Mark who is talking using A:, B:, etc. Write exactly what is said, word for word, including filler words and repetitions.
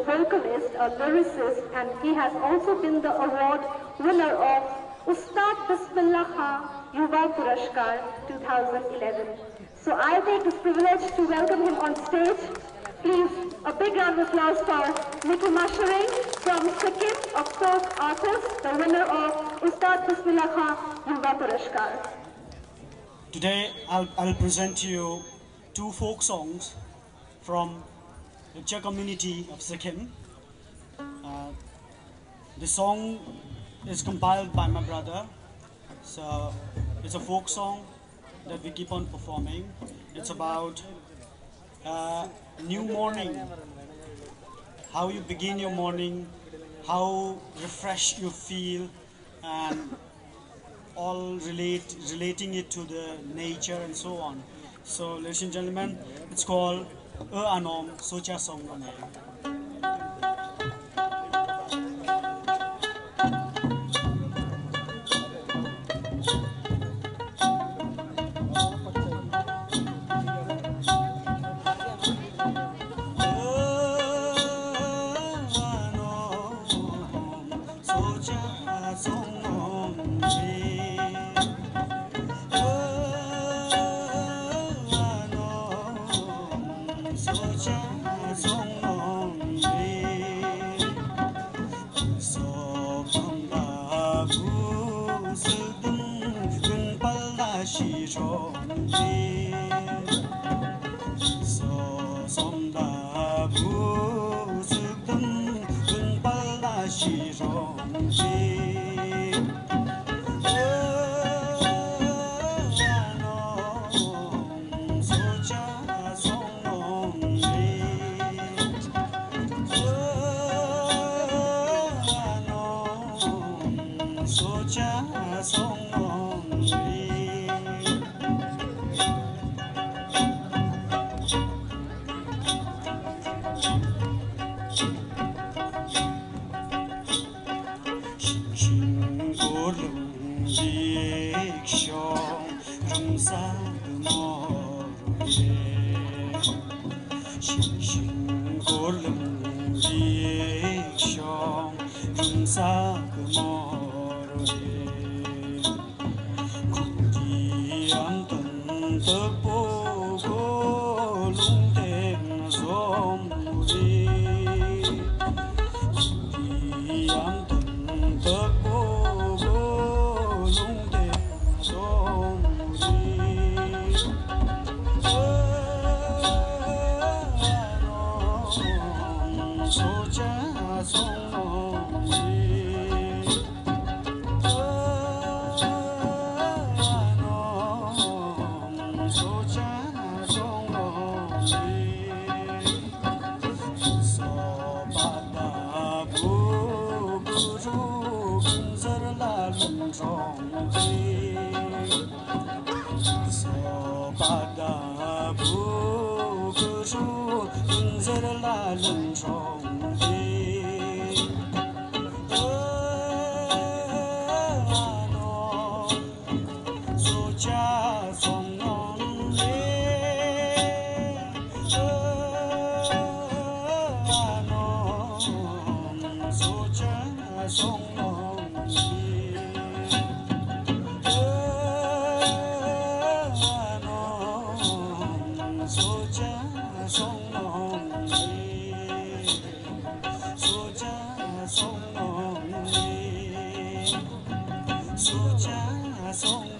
A: vocalist, a lyricist, and he has also been the award winner of Ustad Bismillah Yuva Puraskar two thousand eleven. So I take this privilege to welcome him on stage. Please, a big round of applause for Mickma Tshering from Sikkim, a folk artist, the winner of Ustad Bismillah Yuva Puraskar.
B: Today, I'll, I'll present to you two folk songs from the Lepcha community of Sikkim. Uh, the song is compiled by my brother. So it's a folk song that we keep on performing. It's about uh, new morning, how you begin your morning, how refreshed you feel, and all relate relating it to the nature and so on. So ladies and gentlemen, it's called E Anom Socha Song Name.
C: Socha song